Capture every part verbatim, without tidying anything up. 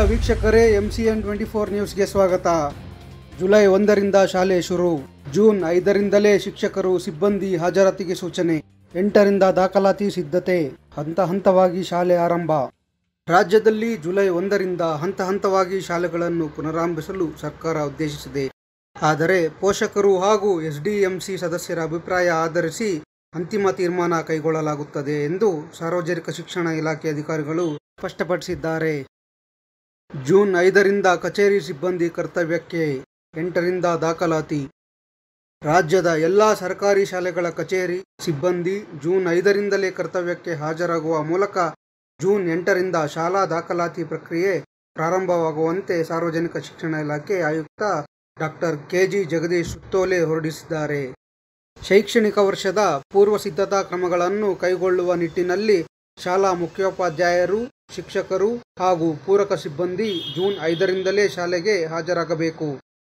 ವೀಕ್ಷಕರೇ, M C N twenty four ನ್ಯೂಸ್ಗೆ ಸ್ವಾಗತ. ಜುಲೈ ಒಂದರಿಂದ ಶಾಲೆ ಶುರು. ಜೂನ್ ಐದರಿಂದಲೇ ಶಿಕ್ಷಕರು ಸಿಬ್ಬಂದಿ ಹಾಜರಾತಿಗೆ ಸೂಚನೆ. ಎಂಟರಿಂದ ದಾಖಲಾತಿ ಸಿದ್ಧತೆ. ಹಂತ ಹಂತವಾಗಿ ಶಾಲೆ ಆರಂಭ. ರಾಜ್ಯದಲ್ಲಿ ಜುಲೈ ಒಂದರಿಂದ ಹಂತ ಹಂತವಾಗಿ ಶಾಲೆಗಳನ್ನು ಪುನರಾರಂಭಿಸಲು ಸರ್ಕಾರ ಉದ್ದೇಶಿಸಿದೆ. ಆದರೆ ಪೋಷಕರು ಹಾಗೂ ಎಸ್ ಡಿ ಎಂ ಸಿ ಸದಸ್ಯರ ಅಭಿಪ್ರಾಯ ಆಧರಿಸಿ ಅಂತಿಮ ತೀರ್ಮಾನ ಕೈಗೊಳ್ಳಲಾಗುತ್ತದೆ ಎಂದು ಸಾರ್ವಜನಿಕ ಶಿಕ್ಷಣ ಇಲಾಖೆ ಅಧಿಕಾರಿಗಳು ಸ್ಪಷ್ಟಪಡಿಸಿದ್ದಾರೆ. ಜೂನ್ ಐದರಿಂದ ಕಚೇರಿ ಸಿಬ್ಬಂದಿ ಕರ್ತವ್ಯಕ್ಕೆ, ಎಂಟರಿಂದ ದಾಖಲಾತಿ. ರಾಜ್ಯದ ಎಲ್ಲ ಸರ್ಕಾರಿ ಶಾಲೆಗಳ ಕಚೇರಿ ಸಿಬ್ಬಂದಿ ಜೂನ್ ಐದರಿಂದಲೇ ಕರ್ತವ್ಯಕ್ಕೆ ಹಾಜರಾಗುವ ಮೂಲಕ ಜೂನ್ ಎಂಟರಿಂದ ಶಾಲಾ ದಾಖಲಾತಿ ಪ್ರಕ್ರಿಯೆ ಪ್ರಾರಂಭವಾಗುವಂತೆ ಸಾರ್ವಜನಿಕ ಶಿಕ್ಷಣ ಇಲಾಖೆ ಆಯುಕ್ತ ಡಾಕ್ಟರ್ ಕೆ ಜಿ ಜಗದೀಶ್ ಸುತ್ತೋಲೆ ಹೊರಡಿಸಿದ್ದಾರೆ. ಶೈಕ್ಷಣಿಕ ವರ್ಷದ ಪೂರ್ವ ಸಿದ್ಧತಾ ಕ್ರಮಗಳನ್ನು ಕೈಗೊಳ್ಳುವ ನಿಟ್ಟಿನಲ್ಲಿ ಶಾಲಾ ಮುಖ್ಯೋಪಾಧ್ಯಾಯರು, ಶಿಕ್ಷಕರು ಹಾಗೂ ಪೂರಕ ಸಿಬ್ಬಂದಿ ಜೂನ್ ಐದರಿಂದಲೇ ಶಾಲೆಗೆ ಹಾಜರಾಗಬೇಕು.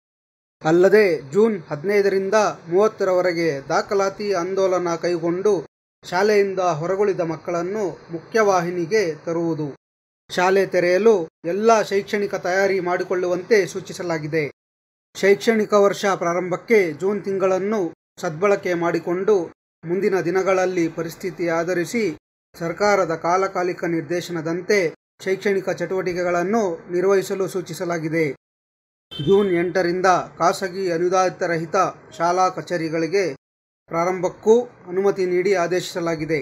ಅಲ್ಲದೆ ಜೂನ್ ಹದಿನೈದರಿಂದ ಮೂವತ್ತರವರೆಗೆ ದಾಖಲಾತಿ ಆಂದೋಲನ ಕೈಗೊಂಡು ಶಾಲೆಯಿಂದ ಹೊರಗುಳಿದ ಮಕ್ಕಳನ್ನು ಮುಖ್ಯವಾಹಿನಿಗೆ ತರುವುದು. ಶಾಲೆ ತೆರೆಯಲು ಎಲ್ಲ ಶೈಕ್ಷಣಿಕ ತಯಾರಿ ಮಾಡಿಕೊಳ್ಳುವಂತೆ ಸೂಚಿಸಲಾಗಿದೆ. ಶೈಕ್ಷಣಿಕ ವರ್ಷ ಪ್ರಾರಂಭಕ್ಕೆ ಜೂನ್ ತಿಂಗಳನ್ನು ಸದ್ಬಳಕೆ ಮಾಡಿಕೊಂಡು ಮುಂದಿನ ದಿನಗಳಲ್ಲಿ ಪರಿಸ್ಥಿತಿ ಆಧರಿಸಿ ಸರ್ಕಾರದ ಕಾಲಕಾಲಿಕ ನಿರ್ದೇಶನದಂತೆ ಶೈಕ್ಷಣಿಕ ಚಟುವಟಿಕೆಗಳನ್ನು ನಿರ್ವಹಿಸಲು ಸೂಚಿಸಲಾಗಿದೆ. ಜೂನ್ ಎಂಟರಿಂದ ಖಾಸಗಿ ಅನುದಾನಿತರಹಿತ ಶಾಲಾ ಕಚೇರಿಗಳಿಗೆ ಪ್ರಾರಂಭಕ್ಕೂ ಅನುಮತಿ ನೀಡಿ ಆದೇಶಿಸಲಾಗಿದೆ.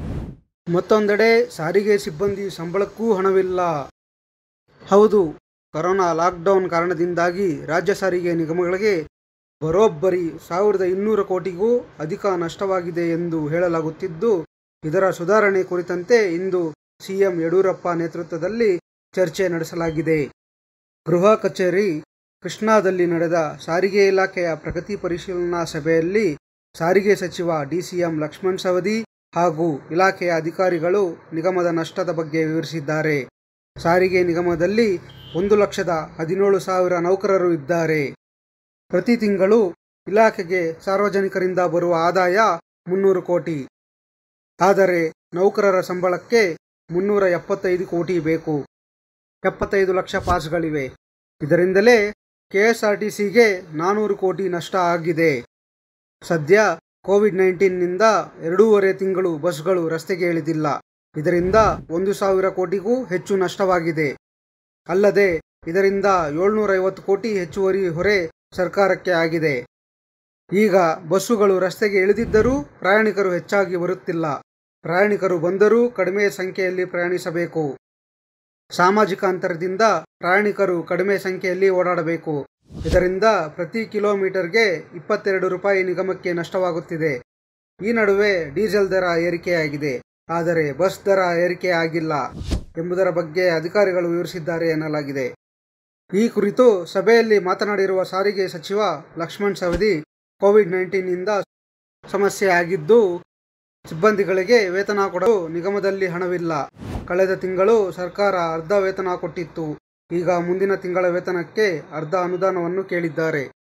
ಮತ್ತೊಂದೆಡೆ ಸಾರಿಗೆ ಸಿಬ್ಬಂದಿ ಸಂಬಳಕ್ಕೂ ಹಣವಿಲ್ಲ. ಹೌದು, ಕೊರೋನಾ ಲಾಕ್ಡೌನ್ ಕಾರಣದಿಂದಾಗಿ ರಾಜ್ಯ ಸಾರಿಗೆ ನಿಗಮಗಳಿಗೆ ಬರೋಬ್ಬರಿ ಸಾವಿರದ ಇನ್ನೂರು ಕೋಟಿಗೂ ಅಧಿಕ ನಷ್ಟವಾಗಿದೆ ಎಂದು ಹೇಳಲಾಗುತ್ತಿದ್ದು, ಇದರ ಸುಧಾರಣೆ ಕುರಿತಂತೆ ಇಂದು ಸಿಎಂ ಯಡಿಯೂರಪ್ಪ ನೇತೃತ್ವದಲ್ಲಿ ಚರ್ಚೆ ನಡೆಸಲಾಗಿದೆ. ಗೃಹ ಕಚೇರಿ ಕೃಷ್ಣಾದಲ್ಲಿ ನಡೆದ ಸಾರಿಗೆ ಇಲಾಖೆಯ ಪ್ರಗತಿ ಪರಿಶೀಲನಾ ಸಭೆಯಲ್ಲಿ ಸಾರಿಗೆ ಸಚಿವ ಡಿಸಿಎಂ ಲಕ್ಷ್ಮಣ ಸವದಿ ಹಾಗೂ ಇಲಾಖೆಯ ಅಧಿಕಾರಿಗಳು ನಿಗಮದ ನಷ್ಟದ ಬಗ್ಗೆ ವಿವರಿಸಿದ್ದಾರೆ. ಸಾರಿಗೆ ನಿಗಮದಲ್ಲಿ ಒಂದು ಲಕ್ಷದ ಹದಿನೇಳು ಸಾವಿರ ನೌಕರರು ಇದ್ದಾರೆ. ಪ್ರತಿ ತಿಂಗಳು ಇಲಾಖೆಗೆ ಸಾರ್ವಜನಿಕರಿಂದ ಬರುವ ಆದಾಯ ಮುನ್ನೂರು ಕೋಟಿ. ಆದರೆ ನೌಕರರ ಸಂಬಳಕ್ಕೆ ಮುನ್ನೂರ ಎಪ್ಪತ್ತೈದು ಕೋಟಿ ಬೇಕು. ಎಪ್ಪತ್ತೈದು ಲಕ್ಷ ಪಾಸ್ಗಳಿವೆ. ಇದರಿಂದಲೇ ಕೆಎಸ್ಆರ್ಟಿಸಿಗೆ ನಾನ್ನೂರು ಕೋಟಿ ನಷ್ಟ ಆಗಿದೆ. ಸದ್ಯ ಕೋವಿಡ್ ನೈನ್ಟೀನ್ನಿಂದ ಎರಡೂವರೆ ತಿಂಗಳು ಬಸ್ಗಳು ರಸ್ತೆಗೆ ಇಳಿದಿಲ್ಲ. ಇದರಿಂದ ಒಂದು ಸಾವಿರ ಕೋಟಿಗೂ ಹೆಚ್ಚು ನಷ್ಟವಾಗಿದೆ. ಅಲ್ಲದೆ ಇದರಿಂದ ಏಳ್ನೂರ ಐವತ್ತು ಕೋಟಿ ಹೆಚ್ಚುವರಿ ಹೊರೆ ಸರ್ಕಾರಕ್ಕೆ ಆಗಿದೆ. ಈಗ ಬಸ್ಸುಗಳು ರಸ್ತೆಗೆ ಇಳಿದಿದ್ದರೂ ಪ್ರಯಾಣಿಕರು ಹೆಚ್ಚಾಗಿ ಬರುತ್ತಿಲ್ಲ. ಪ್ರಯಾಣಿಕರು ಬಂದರೂ ಕಡಿಮೆ ಸಂಖ್ಯೆಯಲ್ಲಿ ಪ್ರಯಾಣಿಸಬೇಕು. ಸಾಮಾಜಿಕ ಅಂತರದಿಂದ ಪ್ರಯಾಣಿಕರು ಕಡಿಮೆ ಸಂಖ್ಯೆಯಲ್ಲಿ ಓಡಾಡಬೇಕು. ಇದರಿಂದ ಪ್ರತಿ ಕಿಲೋಮೀಟರ್ಗೆ ಇಪ್ಪತ್ತೆರಡು ರೂಪಾಯಿ ನಿಗಮಕ್ಕೆ ನಷ್ಟವಾಗುತ್ತಿದೆ. ಈ ನಡುವೆ ಡೀಸೆಲ್ ದರ ಏರಿಕೆಯಾಗಿದೆ. ಆದರೆ ಬಸ್ ದರ ಏರಿಕೆ ಆಗಿಲ್ಲ ಎಂಬುದರ ಬಗ್ಗೆ ಅಧಿಕಾರಿಗಳು ವಿವರಿಸಿದ್ದಾರೆ ಎನ್ನಲಾಗಿದೆ. ಈ ಕುರಿತು ಸಭೆಯಲ್ಲಿ ಮಾತನಾಡಿರುವ ಸಾರಿಗೆ ಸಚಿವ ಲಕ್ಷ್ಮಣ ಸವದಿ, ಕೋವಿಡ್ ನೈನ್ಟೀನ್ನಿಂದ ಸಮಸ್ಯೆ ಆಗಿದ್ದು ಸಿಬ್ಬಂದಿಗಳಿಗೆ ವೇತನ ಕೊಡಲು ನಿಗಮದಲ್ಲಿ ಹಣವಿಲ್ಲ. ಕಳೆದ ತಿಂಗಳು ಸರ್ಕಾರ ಅರ್ಧ ವೇತನ ಕೊಟ್ಟಿತ್ತು. ಈಗ ಮುಂದಿನ ತಿಂಗಳ ವೇತನಕ್ಕೆ ಅರ್ಧ ಅನುದಾನವನ್ನು ಕೇಳಿದ್ದಾರೆ.